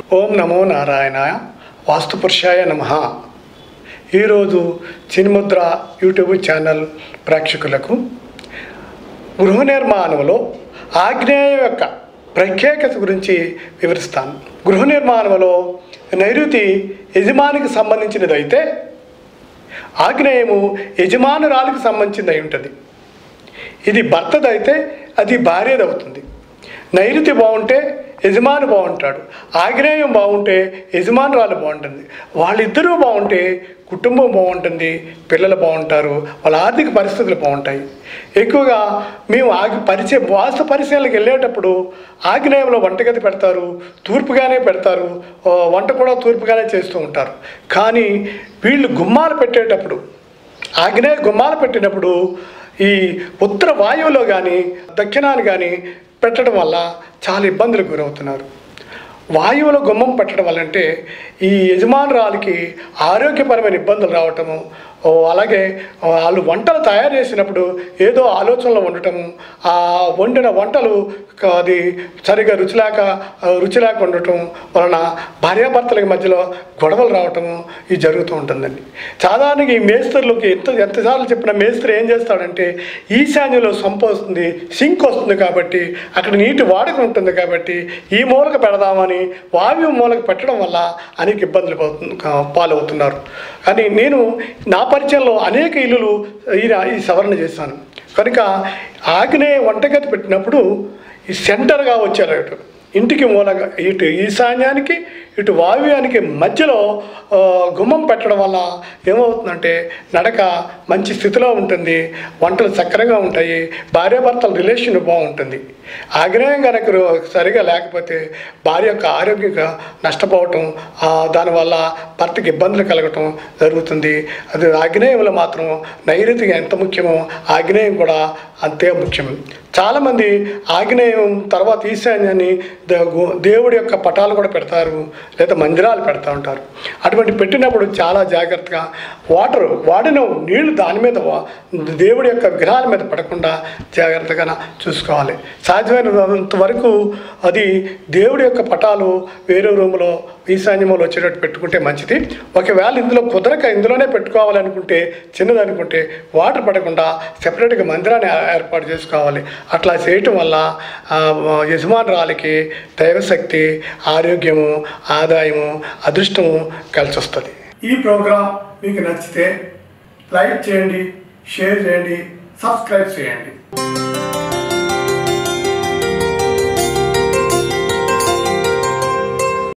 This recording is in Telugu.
ఓం నమో నారాయణాయ వాస్తుపురుషాయ నమః. ఈరోజు చిన్ముద్ర యూట్యూబ్ ఛానల్ ప్రేక్షకులకు గృహ నిర్మాణంలో ఆగ్నేయం యొక్క ప్రత్యేకత గురించి వివరిస్తాను. గృహ నిర్మాణంలో నైరుతి యజమానికి సంబంధించినది అయితే ఆగ్నేయము యజమానురాలికి సంబంధించింది అయి ఉంటుంది. ఇది భర్తదైతే అది భార్యది అవుతుంది. నైరుతి బాగుంటే యజమాని బాగుంటాడు, ఆగ్నేయం బాగుంటే యజమానురాలు బాగుంటుంది. వాళ్ళిద్దరూ బాగుంటే కుటుంబం బాగుంటుంది, పిల్లలు బాగుంటారు, వాళ్ళ ఆర్థిక పరిస్థితులు బాగుంటాయి. ఎక్కువగా మేము వాస్తు పరిశీలనకి వెళ్ళేటప్పుడు ఆగ్నేయంలో వంటగది పెడతారు, తూర్పుగానే పెడతారు, వంట కూడా తూర్పుగానే చేస్తూ ఉంటారు. కానీ వీళ్ళు గుమ్మాలు పెట్టేటప్పుడు ఆగ్నేయ గుమ్మాలు పెట్టినప్పుడు ఈ ఉత్తర వాయువులో కానీ దక్షిణాన్ని కానీ పెట్టడం వల్ల చాలా ఇబ్బందులకు గురవుతున్నారు. వాయువులో గుమ్మం పెట్టడం వల్ల అంటే ఈ యజమానురాలికి ఆరోగ్యపరమైన ఇబ్బందులు రావటము, అలాగే వాళ్ళు వంటలు తయారు చేసినప్పుడు ఏదో ఆలోచనలో ఉండటము, ఆ వండిన వంటలు అది సరిగా రుచి లేక ఉండటం వలన భార్యాభర్తలకి మధ్యలో గొడవలు రావటము ఇది జరుగుతూ ఉంటుందండి. సాధారణంగా ఈ మేస్త్రులకి ఎంతసార్లు చెప్పిన మేస్త్రి ఏం చేస్తాడంటే ఈశాన్యంలో సంప వస్తుంది, సింక్ వస్తుంది కాబట్టి అక్కడ నీటి వాడకం ఉంటుంది కాబట్టి ఈ మూలకు పెడదామని వాయువు మూలకు పెట్టడం వల్ల అనేక ఇబ్బందులు పాలవుతున్నారు. కానీ నేను నా పరిచయంలో అనేక ఇల్లులు ఈ సవరణ చేశాను. కనుక ఆగ్నేయ వంటగది పెట్టినప్పుడు ఈ సెంటర్గా వచ్చేటట్టు ఇంటికి మూలగా ఇటు ఈశాన్యానికి ఇటు వాయువ్యానికి మధ్యలో గుమ్మం పెట్టడం వల్ల ఏమవుతుందంటే నడక మంచి స్థితిలో ఉంటుంది, వంటలు చక్కరగా ఉంటాయి, భార్యాభర్తల రిలేషన్ బాగుంటుంది. ఆగ్నేయం కనుక సరిగా లేకపోతే భార్య యొక్క ఆరోగ్యంగా నష్టపోవటం, దానివల్ల భర్తకి ఇబ్బందులు కలగటం జరుగుతుంది. అది ఆగ్నేయంలో మాత్రం నైరుతిగా ఎంత ముఖ్యమో ఆగ్నేయం కూడా అంతే ముఖ్యం. చాలామంది ఆగ్నేయం తర్వాత ఈశాన్యాన్ని దేవుడి యొక్క పటాలు కూడా పెడతారు, లేదా మందిరాలు పెడతా ఉంటారు. అటువంటి పెట్టినప్పుడు చాలా జాగ్రత్తగా వాడిన నీళ్లు దాని మీద దేవుడి యొక్క విగ్రహాల మీద పడకుండా జాగ్రత్తగా చూసుకోవాలి. సాధ్యమైనంత వరకు అది దేవుడి యొక్క పటాలు వేరే రూములో ఈశాన్యంలో వచ్చేటట్టు పెట్టుకుంటే మంచిది. ఒకవేళ ఇందులో కుదరక ఇందులోనే పెట్టుకోవాలనుకుంటే చిన్నదనుకుంటే వాటర్ పడకుండా సెపరేట్గా మందిరాన్ని ఏర్పాటు చేసుకోవాలి. అట్లా చేయటం వల్ల యజమానురాలికి దైవశక్తి, ఆరోగ్యము, ఆదాయము, అదృష్టము కలిసి వస్తుంది. ఈ ప్రోగ్రాం మీకు నచ్చితే లైక్ చేయండి, షేర్ చేయండి, సబ్స్క్రైబ్ చేయండి.